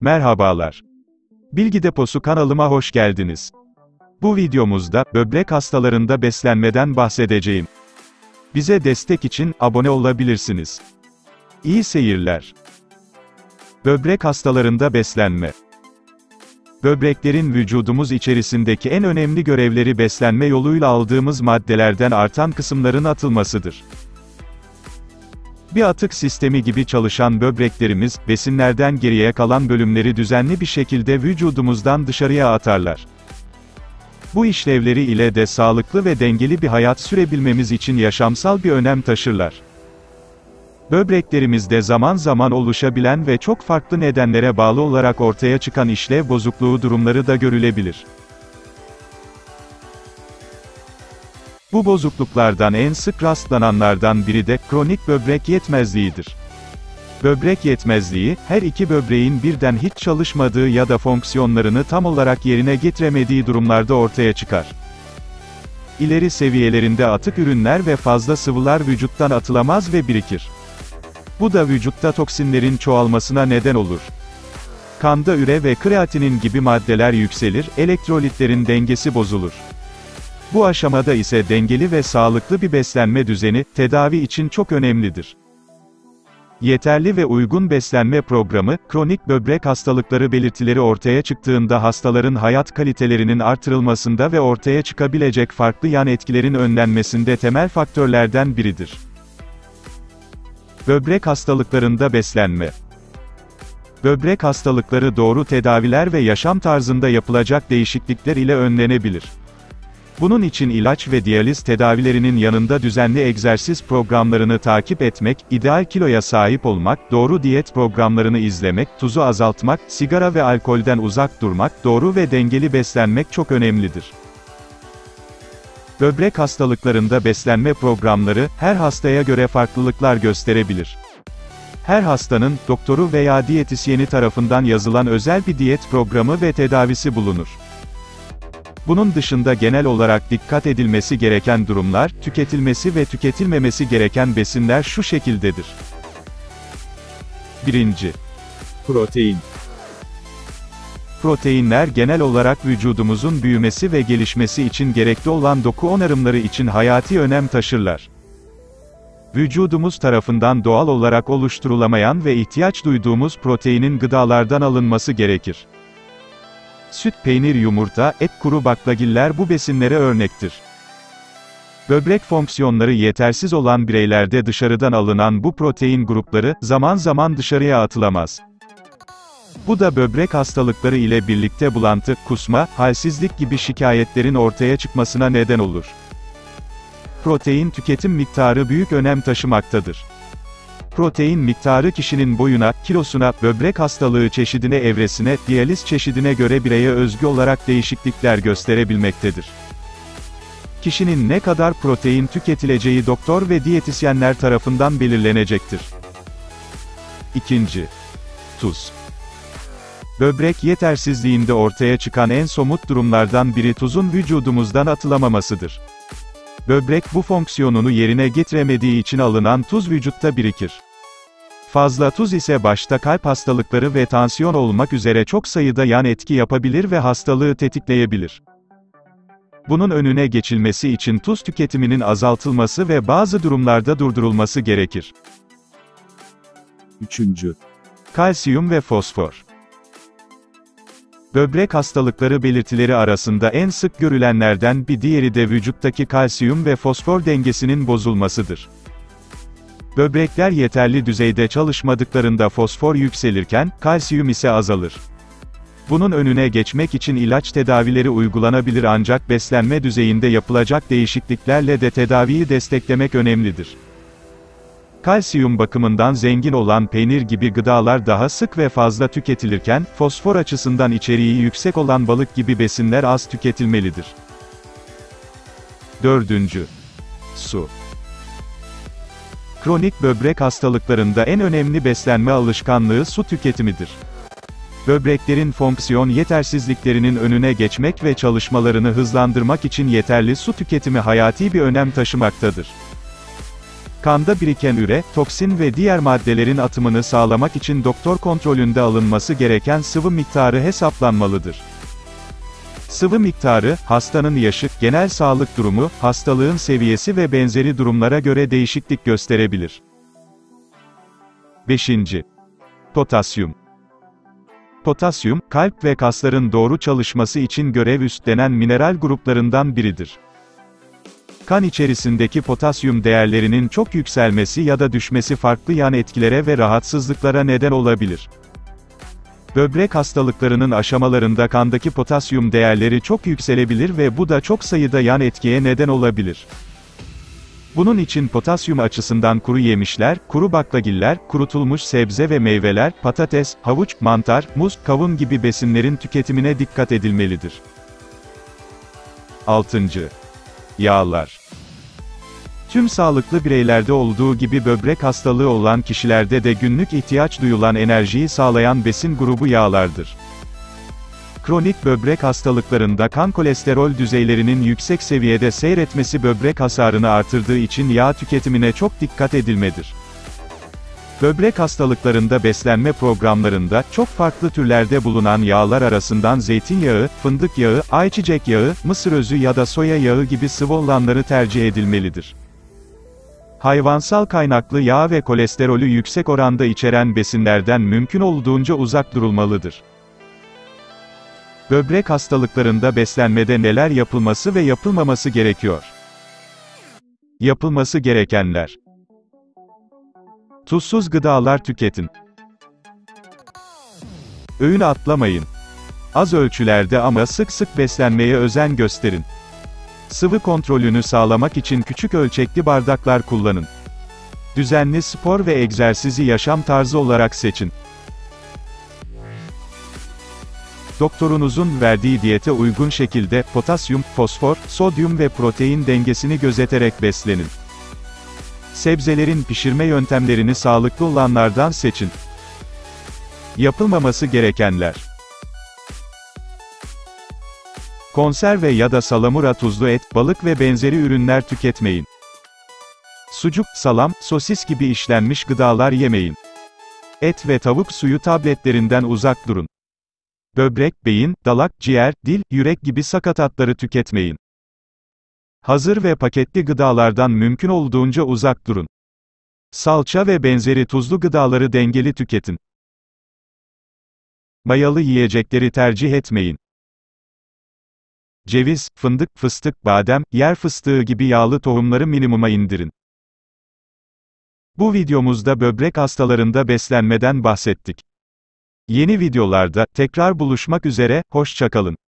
Merhabalar. Bilgi Deposu kanalıma hoş geldiniz. Bu videomuzda, böbrek hastalarında beslenmeden bahsedeceğim. Bize destek için, abone olabilirsiniz. İyi seyirler. Böbrek hastalarında beslenme. Böbreklerin vücudumuz içerisindeki en önemli görevleri beslenme yoluyla aldığımız maddelerden artan kısımların atılmasıdır. Bir atık sistemi gibi çalışan böbreklerimiz, besinlerden geriye kalan bölümleri düzenli bir şekilde vücudumuzdan dışarıya atarlar. Bu işlevleri ile de sağlıklı ve dengeli bir hayat sürebilmemiz için yaşamsal bir önem taşırlar. Böbreklerimizde zaman zaman oluşabilen ve çok farklı nedenlere bağlı olarak ortaya çıkan işlev bozukluğu durumları da görülebilir. Bu bozukluklardan en sık rastlananlardan biri de kronik böbrek yetmezliğidir. Böbrek yetmezliği, her iki böbreğin birden hiç çalışmadığı ya da fonksiyonlarını tam olarak yerine getiremediği durumlarda ortaya çıkar. İleri seviyelerinde atık ürünler ve fazla sıvılar vücuttan atılamaz ve birikir. Bu da vücutta toksinlerin çoğalmasına neden olur. Kanda üre ve kreatinin gibi maddeler yükselir, elektrolitlerin dengesi bozulur. Bu aşamada ise dengeli ve sağlıklı bir beslenme düzeni, tedavi için çok önemlidir. Yeterli ve uygun beslenme programı, kronik böbrek hastalıkları belirtileri ortaya çıktığında hastaların hayat kalitelerinin artırılmasında ve ortaya çıkabilecek farklı yan etkilerin önlenmesinde temel faktörlerden biridir. Böbrek hastalıklarında beslenme. Böbrek hastalıkları doğru tedaviler ve yaşam tarzında yapılacak değişiklikler ile önlenebilir. Bunun için ilaç ve diyaliz tedavilerinin yanında düzenli egzersiz programlarını takip etmek, ideal kiloya sahip olmak, doğru diyet programlarını izlemek, tuzu azaltmak, sigara ve alkolden uzak durmak, doğru ve dengeli beslenmek çok önemlidir. Böbrek hastalıklarında beslenme programları, her hastaya göre farklılıklar gösterebilir. Her hastanın, doktoru veya diyetisyeni tarafından yazılan özel bir diyet programı ve tedavisi bulunur. Bunun dışında genel olarak dikkat edilmesi gereken durumlar, tüketilmesi ve tüketilmemesi gereken besinler şu şekildedir. 1. Protein. Proteinler genel olarak vücudumuzun büyümesi ve gelişmesi için gerekli olan doku onarımları için hayati önem taşırlar. Vücudumuz tarafından doğal olarak oluşturulamayan ve ihtiyaç duyduğumuz proteinin gıdalardan alınması gerekir. Süt, peynir, yumurta, et, kuru baklagiller bu besinlere örnektir. Böbrek fonksiyonları yetersiz olan bireylerde dışarıdan alınan bu protein grupları, zaman zaman dışarıya atılamaz. Bu da böbrek hastalıkları ile birlikte bulantı, kusma, halsizlik gibi şikayetlerin ortaya çıkmasına neden olur. Protein tüketim miktarı büyük önem taşımaktadır. Protein miktarı kişinin boyuna, kilosuna, böbrek hastalığı çeşidine, evresine, diyaliz çeşidine göre bireye özgü olarak değişiklikler gösterebilmektedir. Kişinin ne kadar protein tüketileceği doktor ve diyetisyenler tarafından belirlenecektir. 2. Tuz. Böbrek yetersizliğinde ortaya çıkan en somut durumlardan biri tuzun vücudumuzdan atılamamasıdır. Böbrek bu fonksiyonunu yerine getiremediği için alınan tuz vücutta birikir. Fazla tuz ise başta kalp hastalıkları ve tansiyon olmak üzere çok sayıda yan etki yapabilir ve hastalığı tetikleyebilir. Bunun önüne geçilmesi için tuz tüketiminin azaltılması ve bazı durumlarda durdurulması gerekir. 3. Kalsiyum ve fosfor. Böbrek hastalıkları belirtileri arasında en sık görülenlerden bir diğeri de vücuttaki kalsiyum ve fosfor dengesinin bozulmasıdır. Böbrekler yeterli düzeyde çalışmadıklarında fosfor yükselirken, kalsiyum ise azalır. Bunun önüne geçmek için ilaç tedavileri uygulanabilir ancak beslenme düzeyinde yapılacak değişikliklerle de tedaviyi desteklemek önemlidir. Kalsiyum bakımından zengin olan peynir gibi gıdalar daha sık ve fazla tüketilirken, fosfor açısından içeriği yüksek olan balık gibi besinler az tüketilmelidir. 4. Su. Kronik böbrek hastalıklarında en önemli beslenme alışkanlığı su tüketimidir. Böbreklerin fonksiyon yetersizliklerinin önüne geçmek ve çalışmalarını hızlandırmak için yeterli su tüketimi hayati bir önem taşımaktadır. Kanda biriken üre, toksin ve diğer maddelerin atımını sağlamak için doktor kontrolünde alınması gereken sıvı miktarı hesaplanmalıdır. Sıvı miktarı, hastanın yaşı, genel sağlık durumu, hastalığın seviyesi ve benzeri durumlara göre değişiklik gösterebilir. 5. Potasyum. Potasyum, kalp ve kasların doğru çalışması için görev üstlenen mineral gruplarından biridir. Kan içerisindeki potasyum değerlerinin çok yükselmesi ya da düşmesi farklı yan etkilere ve rahatsızlıklara neden olabilir. Böbrek hastalıklarının aşamalarında kandaki potasyum değerleri çok yükselebilir ve bu da çok sayıda yan etkiye neden olabilir. Bunun için potasyum açısından kuru yemişler, kuru baklagiller, kurutulmuş sebze ve meyveler, patates, havuç, mantar, muz, kavun gibi besinlerin tüketimine dikkat edilmelidir. 6. Yağlar. Tüm sağlıklı bireylerde olduğu gibi böbrek hastalığı olan kişilerde de günlük ihtiyaç duyulan enerjiyi sağlayan besin grubu yağlardır. Kronik böbrek hastalıklarında kan kolesterol düzeylerinin yüksek seviyede seyretmesi böbrek hasarını artırdığı için yağ tüketimine çok dikkat edilmelidir. Böbrek hastalıklarında beslenme programlarında, çok farklı türlerde bulunan yağlar arasından zeytinyağı, fındık yağı, ayçiçek yağı, mısır özü ya da soya yağı gibi sıvı olanları tercih edilmelidir. Hayvansal kaynaklı yağ ve kolesterolü yüksek oranda içeren besinlerden mümkün olduğunca uzak durulmalıdır. Böbrek hastalıklarında beslenmede neler yapılması ve yapılmaması gerekiyor? Yapılması gerekenler: tuzsuz gıdalar tüketin. Öğün atlamayın. Az ölçülerde ama sık sık beslenmeye özen gösterin. Sıvı kontrolünü sağlamak için küçük ölçekli bardaklar kullanın. Düzenli spor ve egzersizi yaşam tarzı olarak seçin. Doktorunuzun verdiği diyete uygun şekilde, potasyum, fosfor, sodyum ve protein dengesini gözeterek beslenin. Sebzelerin pişirme yöntemlerini sağlıklı olanlardan seçin. Yapılmaması gerekenler: konserve ya da salamura tuzlu et, balık ve benzeri ürünler tüketmeyin. Sucuk, salam, sosis gibi işlenmiş gıdalar yemeyin. Et ve tavuk suyu tabletlerinden uzak durun. Böbrek, beyin, dalak, ciğer, dil, yürek gibi sakatatları tüketmeyin. Hazır ve paketli gıdalardan mümkün olduğunca uzak durun. Salça ve benzeri tuzlu gıdaları dengeli tüketin. Mayalı yiyecekleri tercih etmeyin. Ceviz, fındık, fıstık, badem, yer fıstığı gibi yağlı tohumları minimuma indirin. Bu videomuzda böbrek hastalarında beslenmeden bahsettik. Yeni videolarda tekrar buluşmak üzere, hoşça kalın.